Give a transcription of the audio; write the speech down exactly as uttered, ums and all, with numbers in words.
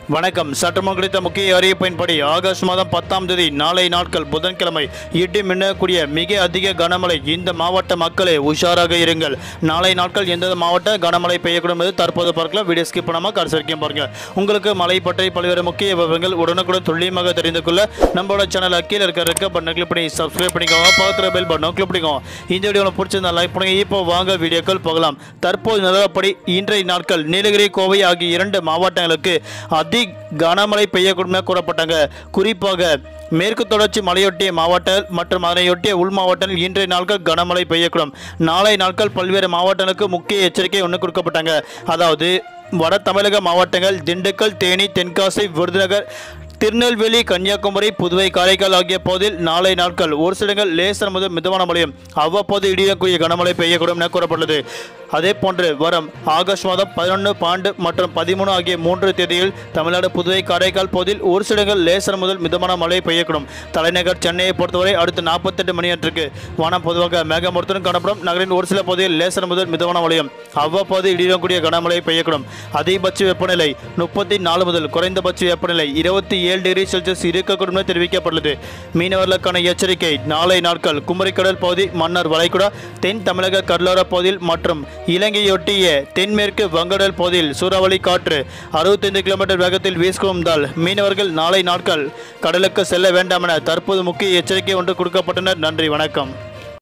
வணக்கம். சட்டமன்ற குறித்த முக்கிய அறிவிப்பின்படி ஆகஸ்ட் மாதம் பத்தாம் தேதி நாளை நாட்கள் புதன்கிழமை இடி மின்னக்கூடிய மிக அதிக கனமழை. இந்த மாவட்ட மக்களே உஷாராக இருங்கள். நாளை நாட்கள் எந்தெந்த மாவட்ட கனமழை பெய்யக்கூடும் என்பது தற்போது பார்க்கலாம். வீடியோ ஸ்கிப் பண்ணாமல் கடைசி வரைக்கும் பாருங்க. உங்களுக்கு மழை பற்றி பல்வேறு முக்கிய விவரங்கள் உடனுக்குடன் துல்லியமாக தெரிந்து கொள்ள நம்மளோட சேனல் கீழே இருக்க இருக்க பட்டனை கிளிக் பண்ணி சப்ஸ்கிரைப் பண்ணிக்கோங்க. பக்கத்தில் பெல் பட்டனை கிளிக் பண்ணிக்கோங்க. இந்த வீடியோ உங்களுக்கு பிடிச்சிருந்தா லைக் பண்ணுங்க. இப்போ வாங்க வீடியோக்கள் போகலாம். தற்போது நிலவரப்படி இன்றைய நாட்கள் நீலகிரி, கோவை ஆகிய இரண்டு மாவட்டங்களுக்கு அதிக கனமழை பெய்யக்கூடும் என கூறப்பட்டாங்க. குறிப்பாக மேற்கு தொடர்ச்சி மலையொட்டிய மாவட்டங்கள் மற்றும் அதனையொட்டிய உள் மாவட்டங்கள் இன்றைய நாட்கள் கனமழை பெய்யக்கூடும். நாளை நாட்கள் பல்வேறு மாவட்டங்களுக்கு முக்கிய எச்சரிக்கை ஒன்று கொடுக்கப்பட்டாங்க. அதாவது வட தமிழக மாவட்டங்கள் திண்டுக்கல், தேனி, தென்காசி, விருதுநகர், திருநெல்வேலி, கன்னியாகுமரி, புதுவை, காரைக்கால் ஆகிய பகுதியில் நாளை நாட்கள் ஒரு சில இடங்கள் லேசர் முதல் மிதமான மழையும் அவ்வப்போது இடியக்கூடிய கனமழை பெய்யக்கூடும் என கூறப்பட்டுள்ளது. அதே போன்று வரும் ஆகஸ்ட் மாதம் பதினொன்று, பன்னெண்டு மற்றும் பதிமூணு ஆகிய மூன்று தேதியில் தமிழ்நாடு, புதுவை, காரைக்கால் பகுதியில் ஒரு சில இடங்கள் லேசர் முதல் மிதமான மழை பெய்யக்கூடும். தலைநகர் சென்னையை பொறுத்தவரை அடுத்த நாற்பத்தெட்டு மணி நேரத்திற்கு வானம் பொதுவாக மேகமூட்டத்துடன் காணப்படும். நகரின் ஒரு சில பகுதியில் லேசர் முதல் மிதமான மழையும் அவ்வப்போது இடியக்கூடிய கனமழை பெய்யக்கூடும். அதிகபட்ச வெப்பநிலை முப்பத்தி நாலு முதல் குறைந்தபட்ச வெப்பநிலை இருபத்தி ஏழு டிகிரி செல்சியஸ் இருக்கக்கூடும் என தெரிவிக்கப்பட்டுள்ளது. மீனவர்களுக்கான எச்சரிக்கை நாளை நாட்கள் குமரிக்கடல் பகுதி, மன்னார் வளைகுடா, தென் தமிழக கடலோர பகுதியில் மற்றும் இலங்கையொட்டிய தென்மேற்கு வங்கடல் பகுதியில் சூறாவளி காற்று அறுபத்தைந்து கிலோமீட்டர் வேகத்தில் வீசுவதால் மீனவர்கள் நாளை நாட்கள் கடலுக்கு செல்ல வேண்டாம் என தற்போது முக்கிய எச்சரிக்கை ஒன்று கொடுக்கப்பட்டனர். நன்றி, வணக்கம்.